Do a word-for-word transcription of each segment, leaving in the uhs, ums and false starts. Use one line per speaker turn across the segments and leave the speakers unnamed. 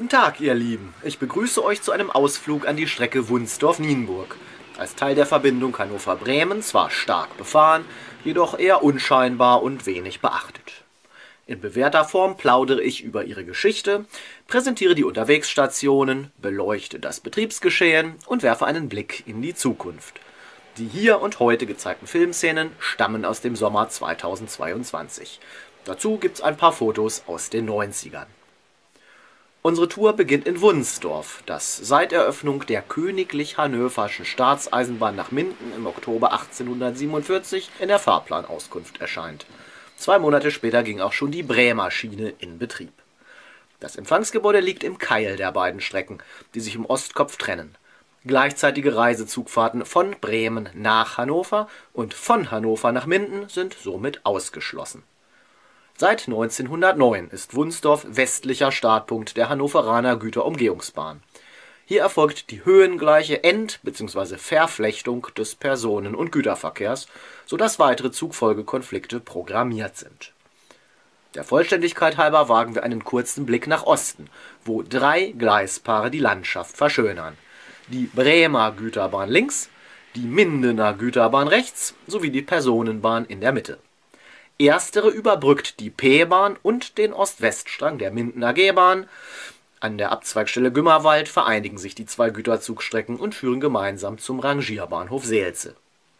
Guten Tag, ihr Lieben. Ich begrüße euch zu einem Ausflug an die Strecke Wunsdorf-Nienburg. Als Teil der Verbindung Hannover-Bremen zwar stark befahren, jedoch eher unscheinbar und wenig beachtet. In bewährter Form plaudere ich über ihre Geschichte, präsentiere die Unterwegsstationen, beleuchte das Betriebsgeschehen und werfe einen Blick in die Zukunft. Die hier und heute gezeigten Filmszenen stammen aus dem Sommer zweitausendzweiundzwanzig. Dazu gibt's ein paar Fotos aus den neunzigern. Unsere Tour beginnt in Wunsdorf, das seit Eröffnung der Königlich Hannöverschen Staatseisenbahn nach Minden im Oktober achtzehnhundertsiebenundvierzig in der Fahrplanauskunft erscheint. Zwei Monate später ging auch schon die Bremer Schiene in Betrieb. Das Empfangsgebäude liegt im Keil der beiden Strecken, die sich im Ostkopf trennen. Gleichzeitige Reisezugfahrten von Bremen nach Hannover und von Hannover nach Minden sind somit ausgeschlossen. Seit neunzehnhundertneun ist Wunsdorf westlicher Startpunkt der Hannoveraner Güterumgehungsbahn. Hier erfolgt die höhengleiche End- bzw. Verflechtung des Personen- und Güterverkehrs, sodass weitere Zugfolgekonflikte programmiert sind. Der Vollständigkeit halber wagen wir einen kurzen Blick nach Osten, wo drei Gleispaare die Landschaft verschönern. Die Bremer Güterbahn links, die Mindener Güterbahn rechts sowie die Personenbahn in der Mitte. Erstere überbrückt die P-Bahn und den Ost-West-Strang der Mindener G-Bahn. An der Abzweigstelle Gümmerwald vereinigen sich die zwei Güterzugstrecken und führen gemeinsam zum Rangierbahnhof Seelze.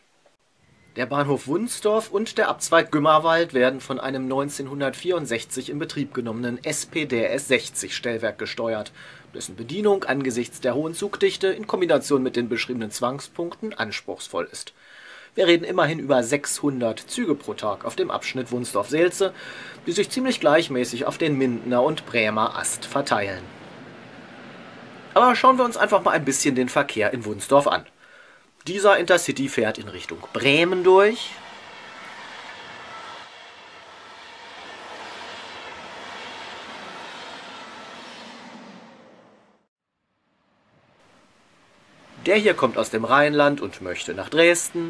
Der Bahnhof Wunsdorf und der Abzweig Gümmerwald werden von einem neunzehnhundertvierundsechzig in Betrieb genommenen S P D S sechzig Stellwerk gesteuert, dessen Bedienung angesichts der hohen Zugdichte in Kombination mit den beschriebenen Zwangspunkten anspruchsvoll ist. Wir reden immerhin über sechshundert Züge pro Tag auf dem Abschnitt Wunsdorf-Seelze, die sich ziemlich gleichmäßig auf den Mindener und Bremer Ast verteilen. Aber schauen wir uns einfach mal ein bisschen den Verkehr in Wunsdorf an. Dieser Intercity fährt in Richtung Bremen durch. Der hier kommt aus dem Rheinland und möchte nach Dresden.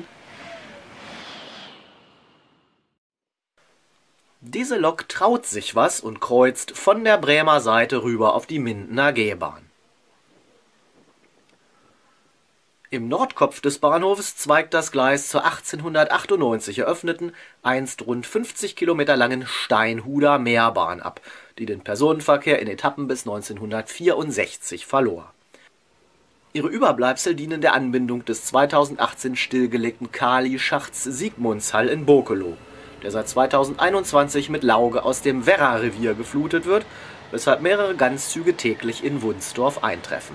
Diese Lok traut sich was und kreuzt von der Bremer Seite rüber auf die Mindener G-Bahn. Im Nordkopf des Bahnhofes zweigt das Gleis zur achtzehnhundertachtundneunzig eröffneten, einst rund fünfzig Kilometer langen Steinhuder Meerbahn ab, die den Personenverkehr in Etappen bis neunzehnhundertvierundsechzig verlor. Ihre Überbleibsel dienen der Anbindung des zweitausendachtzehn stillgelegten Kali-Schachts Sigmundshall in Bokelow, der seit zweitausendeinundzwanzig mit Lauge aus dem Werra-Revier geflutet wird, weshalb mehrere Ganzzüge täglich in Wunsdorf eintreffen.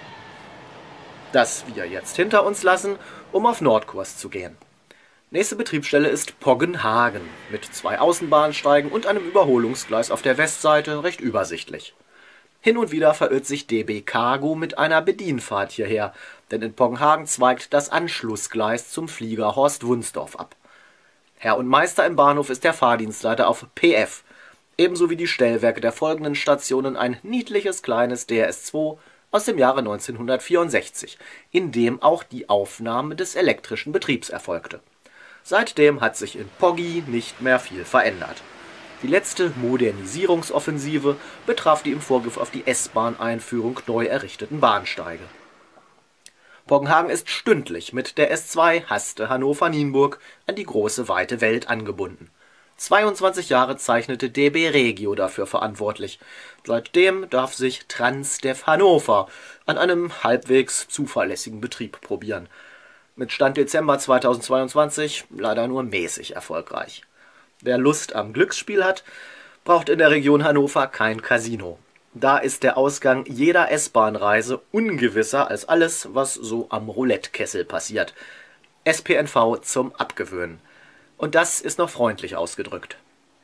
Das wir jetzt hinter uns lassen, um auf Nordkurs zu gehen. Nächste Betriebsstelle ist Poggenhagen, mit zwei Außenbahnsteigen und einem Überholungsgleis auf der Westseite recht übersichtlich. Hin und wieder verirrt sich D B Cargo mit einer Bedienfahrt hierher, denn in Poggenhagen zweigt das Anschlussgleis zum Flieger Horst Wunsdorf ab. Herr und Meister im Bahnhof ist der Fahrdienstleiter auf P F, ebenso wie die Stellwerke der folgenden Stationen ein niedliches kleines D R S zwei aus dem Jahre neunzehnhundertvierundsechzig, in dem auch die Aufnahme des elektrischen Betriebs erfolgte. Seitdem hat sich in Poggi nicht mehr viel verändert. Die letzte Modernisierungsoffensive betraf die im Vorgriff auf die S-Bahn-Einführung neu errichteten Bahnsteige. Poggenhagen ist stündlich mit der S zwei Haste Hannover-Nienburg an die große weite Welt angebunden. zweiundzwanzig Jahre zeichnete D B Regio dafür verantwortlich. Seitdem darf sich Transdev Hannover an einem halbwegs zuverlässigen Betrieb probieren. Mit Stand Dezember zweitausendzweiundzwanzig leider nur mäßig erfolgreich. Wer Lust am Glücksspiel hat, braucht in der Region Hannover kein Casino. Da ist der Ausgang jeder S-Bahn-Reise ungewisser als alles, was so am Roulette-Kessel passiert. S P N V zum Abgewöhnen. Und das ist noch freundlich ausgedrückt.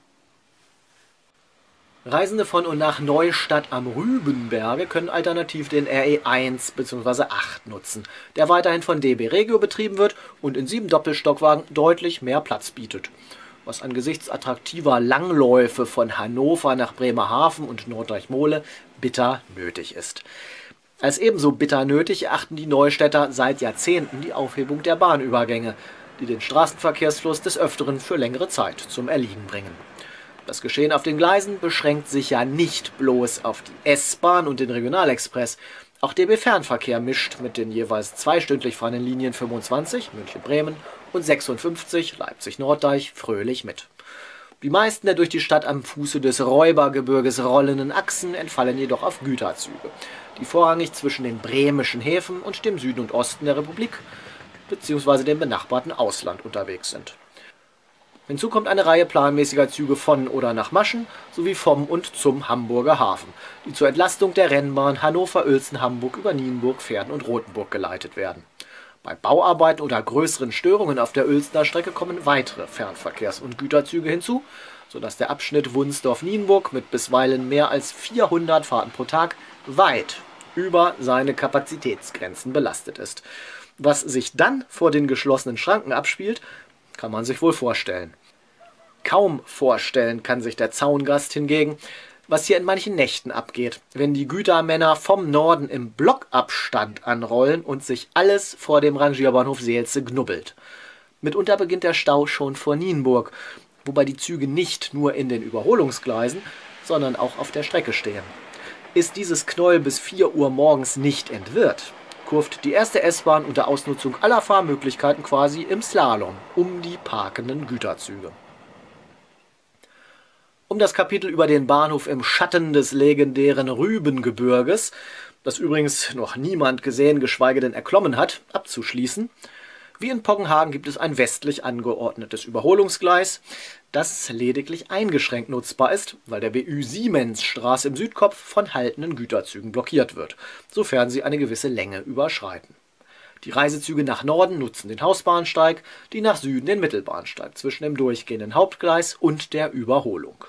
Reisende von und nach Neustadt am Rübenberge können alternativ den R E eins bzw. acht nutzen, der weiterhin von D B Regio betrieben wird und in sieben Doppelstockwagen deutlich mehr Platz bietet, was angesichts attraktiver Langläufe von Hannover nach Bremerhaven und Norddeich-Mohle bitter nötig ist. Als ebenso bitter nötig erachten die Neustädter seit Jahrzehnten die Aufhebung der Bahnübergänge, die den Straßenverkehrsfluss des Öfteren für längere Zeit zum Erliegen bringen. Das Geschehen auf den Gleisen beschränkt sich ja nicht bloß auf die S-Bahn und den Regionalexpress. Auch der D B-Fernverkehr mischt mit den jeweils zweistündlich fahrenden Linien fünfundzwanzig, München-Bremen, und sechsundfünfzig, Leipzig-Norddeich, fröhlich mit. Die meisten der durch die Stadt am Fuße des Räubergebirges rollenden Achsen entfallen jedoch auf Güterzüge, die vorrangig zwischen den bremischen Häfen und dem Süden und Osten der Republik bzw. dem benachbarten Ausland unterwegs sind. Hinzu kommt eine Reihe planmäßiger Züge von oder nach Maschen sowie vom und zum Hamburger Hafen, die zur Entlastung der Rennbahn Hannover-Uelzen-Hamburg über Nienburg, Verden und Rothenburg geleitet werden. Bei Bauarbeiten oder größeren Störungen auf der Uelzener Strecke kommen weitere Fernverkehrs- und Güterzüge hinzu, sodass der Abschnitt Wunsdorf-Nienburg mit bisweilen mehr als vierhundert Fahrten pro Tag weit über seine Kapazitätsgrenzen belastet ist. Was sich dann vor den geschlossenen Schranken abspielt, kann man sich wohl vorstellen. Kaum vorstellen kann sich der Zaungast hingegen, was hier in manchen Nächten abgeht, wenn die Gütermänner vom Norden im Blockabstand anrollen und sich alles vor dem Rangierbahnhof Seelze knubbelt. Mitunter beginnt der Stau schon vor Nienburg, wobei die Züge nicht nur in den Überholungsgleisen, sondern auch auf der Strecke stehen. Ist dieses Knäuel bis vier Uhr morgens nicht entwirrt, kurft die erste S-Bahn unter Ausnutzung aller Fahrmöglichkeiten quasi im Slalom um die parkenden Güterzüge. Um das Kapitel über den Bahnhof im Schatten des legendären Rübengebirges, das übrigens noch niemand gesehen, geschweige denn erklommen hat, abzuschließen: Wie in Poggenhagen gibt es ein westlich angeordnetes Überholungsgleis, das lediglich eingeschränkt nutzbar ist, weil der B Ü Siemensstraße im Südkopf von haltenden Güterzügen blockiert wird, sofern sie eine gewisse Länge überschreiten. Die Reisezüge nach Norden nutzen den Hausbahnsteig, die nach Süden den Mittelbahnsteig zwischen dem durchgehenden Hauptgleis und der Überholung.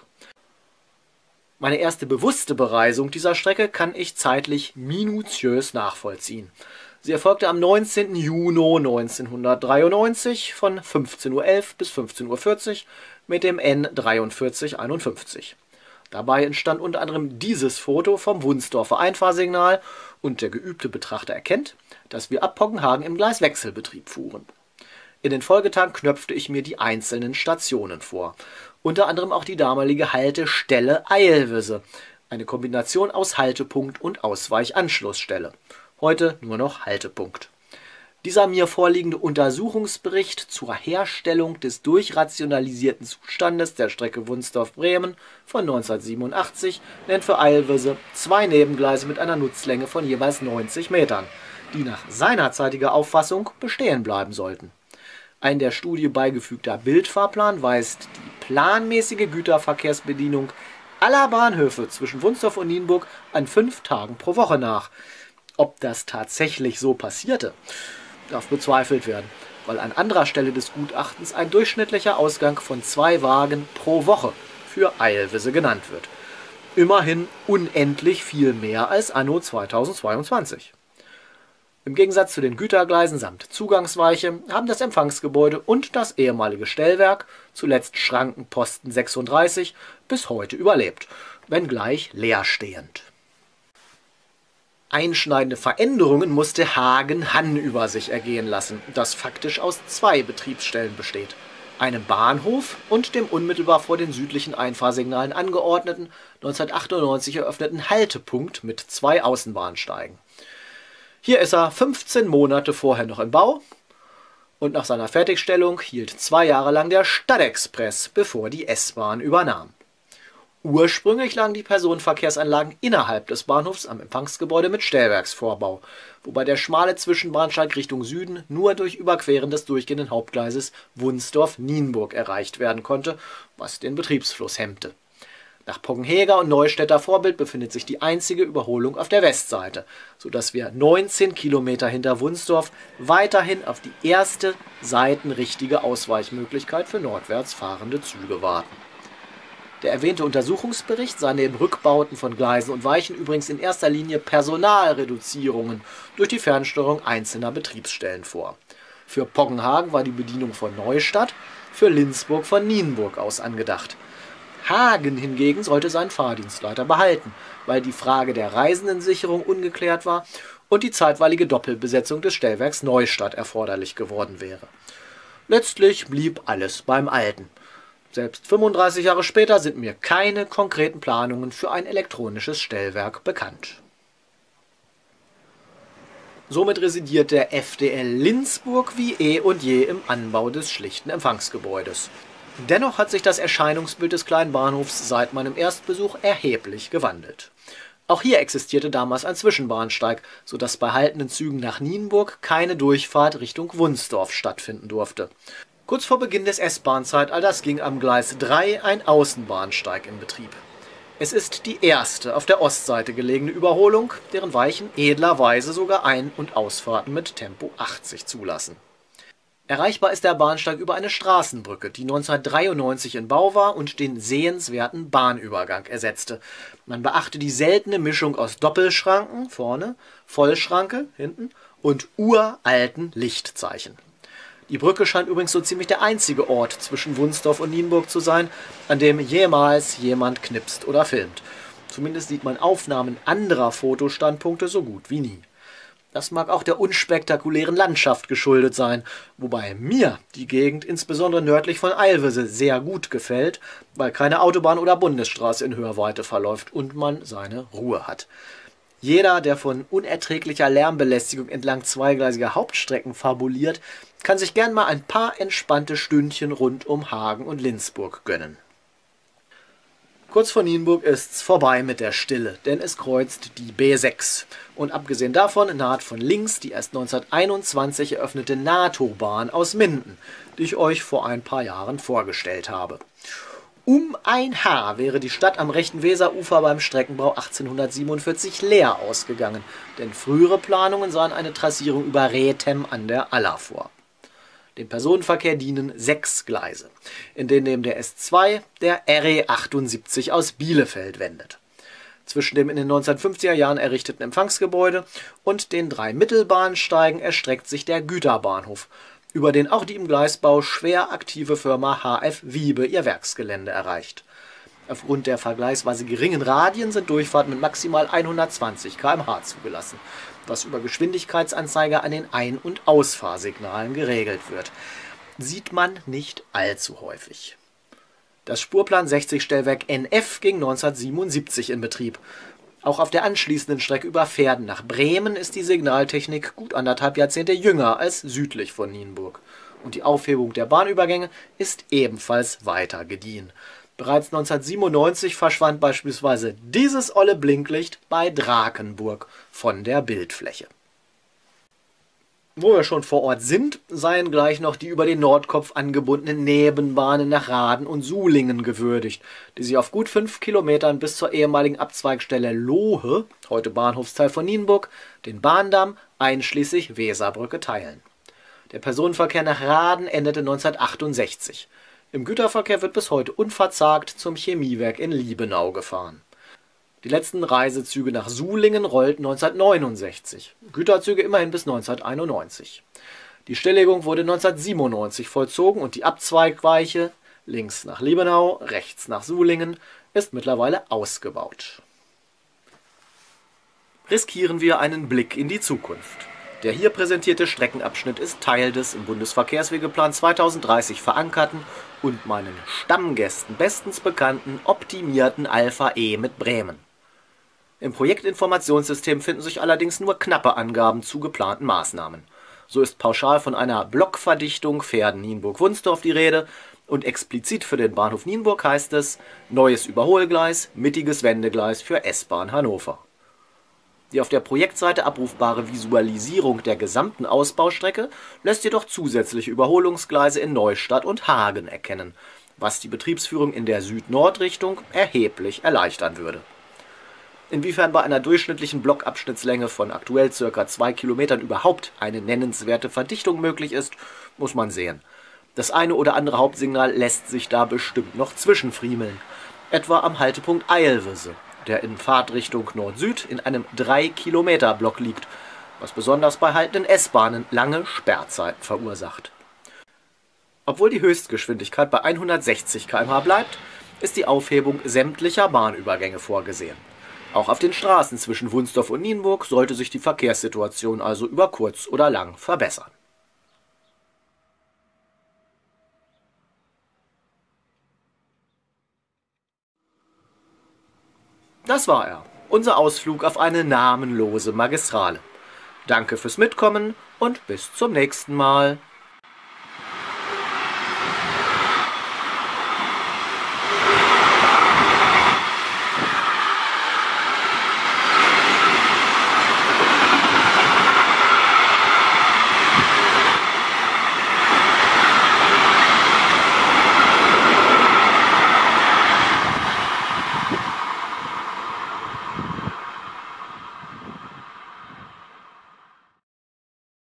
Meine erste bewusste Bereisung dieser Strecke kann ich zeitlich minutiös nachvollziehen. Sie erfolgte am neunzehnten Juni neunzehnhundertdreiundneunzig von fünfzehn Uhr elf bis fünfzehn Uhr vierzig mit dem N vierunddreißig einundfünfzig. Dabei entstand unter anderem dieses Foto vom Wunsdorfer Einfahrsignal und der geübte Betrachter erkennt, dass wir ab Poggenhagen im Gleiswechselbetrieb fuhren. In den Folgetagen knöpfte ich mir die einzelnen Stationen vor, unter anderem auch die damalige Haltestelle Eilwisse, eine Kombination aus Haltepunkt und Ausweichanschlussstelle. Heute nur noch Haltepunkt. Dieser mir vorliegende Untersuchungsbericht zur Herstellung des durchrationalisierten Zustandes der Strecke Wunsdorf-Bremen von neunzehnhundertsiebenundachtzig nennt für Eilwisse zwei Nebengleise mit einer Nutzlänge von jeweils neunzig Metern, die nach seinerzeitiger Auffassung bestehen bleiben sollten. Ein der Studie beigefügter Bildfahrplan weist die planmäßige Güterverkehrsbedienung aller Bahnhöfe zwischen Wunsdorf und Nienburg an fünf Tagen pro Woche nach. Ob das tatsächlich so passierte, darf bezweifelt werden, weil an anderer Stelle des Gutachtens ein durchschnittlicher Ausgang von zwei Wagen pro Woche für Eilwisse genannt wird. Immerhin unendlich viel mehr als anno zweitausendzweiundzwanzig. Im Gegensatz zu den Gütergleisen samt Zugangsweiche haben das Empfangsgebäude und das ehemalige Stellwerk, zuletzt Schrankenposten sechsunddreißig, bis heute überlebt, wenngleich leerstehend. Einschneidende Veränderungen musste Hagen-Hann über sich ergehen lassen, das faktisch aus zwei Betriebsstellen besteht: einem Bahnhof und dem unmittelbar vor den südlichen Einfahrsignalen angeordneten, neunzehnhundertachtundneunzig eröffneten Haltepunkt mit zwei Außenbahnsteigen. Hier ist er fünfzehn Monate vorher noch im Bau und nach seiner Fertigstellung hielt zwei Jahre lang der Stadtexpress, bevor die S-Bahn übernahm. Ursprünglich lagen die Personenverkehrsanlagen innerhalb des Bahnhofs am Empfangsgebäude mit Stellwerksvorbau, wobei der schmale Zwischenbahnsteig Richtung Süden nur durch Überqueren des durchgehenden Hauptgleises Wunsdorf-Nienburg erreicht werden konnte, was den Betriebsfluss hemmte. Nach Poggenheger und Neustädter Vorbild befindet sich die einzige Überholung auf der Westseite, sodass wir neunzehn Kilometer hinter Wunsdorf weiterhin auf die erste seitenrichtige Ausweichmöglichkeit für nordwärts fahrende Züge warten. Der erwähnte Untersuchungsbericht sah neben Rückbauten von Gleisen und Weichen übrigens in erster Linie Personalreduzierungen durch die Fernsteuerung einzelner Betriebsstellen vor. Für Poggenhagen war die Bedienung von Neustadt, für Linzburg von Nienburg aus angedacht. Hagen hingegen sollte seinen Fahrdienstleiter behalten, weil die Frage der Reisendensicherung ungeklärt war und die zeitweilige Doppelbesetzung des Stellwerks Neustadt erforderlich geworden wäre. Letztlich blieb alles beim Alten. Selbst fünfunddreißig Jahre später sind mir keine konkreten Planungen für ein elektronisches Stellwerk bekannt. Somit residiert der F D L Linzburg wie eh und je im Anbau des schlichten Empfangsgebäudes. Dennoch hat sich das Erscheinungsbild des kleinen Bahnhofs seit meinem Erstbesuch erheblich gewandelt. Auch hier existierte damals ein Zwischenbahnsteig, sodass bei haltenden Zügen nach Nienburg keine Durchfahrt Richtung Wunsdorf stattfinden durfte. Kurz vor Beginn des S-Bahn-Zeitalters ging am Gleis drei ein Außenbahnsteig in Betrieb. Es ist die erste auf der Ostseite gelegene Überholung, deren Weichen edlerweise sogar Ein- und Ausfahrten mit Tempo achtzig zulassen. Erreichbar ist der Bahnsteig über eine Straßenbrücke, die neunzehnhundertdreiundneunzig in Bau war und den sehenswerten Bahnübergang ersetzte. Man beachte die seltene Mischung aus Doppelschranken vorne, Vollschranke hinten und uralten Lichtzeichen. Die Brücke scheint übrigens so ziemlich der einzige Ort zwischen Wunsdorf und Nienburg zu sein, an dem jemals jemand knipst oder filmt. Zumindest sieht man Aufnahmen anderer Fotostandpunkte so gut wie nie. Das mag auch der unspektakulären Landschaft geschuldet sein, wobei mir die Gegend insbesondere nördlich von Eilvese sehr gut gefällt, weil keine Autobahn oder Bundesstraße in Hörweite verläuft und man seine Ruhe hat. Jeder, der von unerträglicher Lärmbelästigung entlang zweigleisiger Hauptstrecken fabuliert, kann sich gern mal ein paar entspannte Stündchen rund um Hagen und Linzburg gönnen. Kurz vor Nienburg ist's vorbei mit der Stille, denn es kreuzt die B sechs. Und abgesehen davon naht von links die erst neunzehnhunderteinundzwanzig eröffnete NATO-Bahn aus Minden, die ich euch vor ein paar Jahren vorgestellt habe. Um ein Haar wäre die Stadt am rechten Weserufer beim Streckenbau achtzehnhundertsiebenundvierzig leer ausgegangen, denn frühere Planungen sahen eine Trassierung über Rethem an der Aller vor. Dem Personenverkehr dienen sechs Gleise, in denen neben der S zwei der R E achtundsiebzig aus Bielefeld wendet. Zwischen dem in den neunzehnhundertfünfziger Jahren errichteten Empfangsgebäude und den drei Mittelbahnsteigen erstreckt sich der Güterbahnhof, über den auch die im Gleisbau schwer aktive Firma H F Wiebe ihr Werksgelände erreicht. Aufgrund der vergleichsweise geringen Radien sind Durchfahrten mit maximal hundertzwanzig Kilometer pro Stunde zugelassen, was über Geschwindigkeitsanzeiger an den Ein- und Ausfahrsignalen geregelt wird. Sieht man nicht allzu häufig. Das Spurplan sechzig Stellwerk N F ging neunzehnhundertsiebenundsiebzig in Betrieb. Auch auf der anschließenden Strecke über Verden nach Bremen ist die Signaltechnik gut anderthalb Jahrzehnte jünger als südlich von Nienburg. Und die Aufhebung der Bahnübergänge ist ebenfalls weiter gediehen. Bereits neunzehnhundertsiebenundneunzig verschwand beispielsweise dieses olle Blinklicht bei Drakenburg von der Bildfläche. Wo wir schon vor Ort sind, seien gleich noch die über den Nordkopf angebundenen Nebenbahnen nach Raden und Sulingen gewürdigt, die sich auf gut fünf Kilometern bis zur ehemaligen Abzweigstelle Lohe, heute Bahnhofsteil von Nienburg, den Bahndamm einschließlich Weserbrücke teilen. Der Personenverkehr nach Raden endete neunzehnhundertachtundsechzig. Im Güterverkehr wird bis heute unverzagt zum Chemiewerk in Liebenau gefahren. Die letzten Reisezüge nach Sulingen rollten neunzehnhundertneunundsechzig, Güterzüge immerhin bis neunzehnhunderteinundneunzig. Die Stilllegung wurde neunzehnhundertsiebenundneunzig vollzogen und die Abzweigweiche links nach Liebenau, rechts nach Sulingen ist mittlerweile ausgebaut. Riskieren wir einen Blick in die Zukunft. Der hier präsentierte Streckenabschnitt ist Teil des im Bundesverkehrswegeplan zweitausenddreißig verankerten und meinen Stammgästen bestens bekannten optimierten Alpha E mit Bremen. Im Projektinformationssystem finden sich allerdings nur knappe Angaben zu geplanten Maßnahmen. So ist pauschal von einer Blockverdichtung Verden-Nienburg-Wunsdorf die Rede und explizit für den Bahnhof Nienburg heißt es neues Überholgleis, mittiges Wendegleis für S-Bahn Hannover. Die auf der Projektseite abrufbare Visualisierung der gesamten Ausbaustrecke lässt jedoch zusätzliche Überholungsgleise in Neustadt und Hagen erkennen, was die Betriebsführung in der Süd-Nord-Richtung erheblich erleichtern würde. Inwiefern bei einer durchschnittlichen Blockabschnittslänge von aktuell ca. zwei Kilometern überhaupt eine nennenswerte Verdichtung möglich ist, muss man sehen. Das eine oder andere Hauptsignal lässt sich da bestimmt noch zwischenfriemeln, etwa am Haltepunkt Eilvese, der in Fahrtrichtung Nord-Süd in einem drei Kilometer Block liegt, was besonders bei haltenden S-Bahnen lange Sperrzeiten verursacht. Obwohl die Höchstgeschwindigkeit bei hundertsechzig Kilometer pro Stunde bleibt, ist die Aufhebung sämtlicher Bahnübergänge vorgesehen. Auch auf den Straßen zwischen Wunsdorf und Nienburg sollte sich die Verkehrssituation also über kurz oder lang verbessern. Das war er, unser Ausflug auf eine namenlose Magistrale. Danke fürs Mitkommen und bis zum nächsten Mal.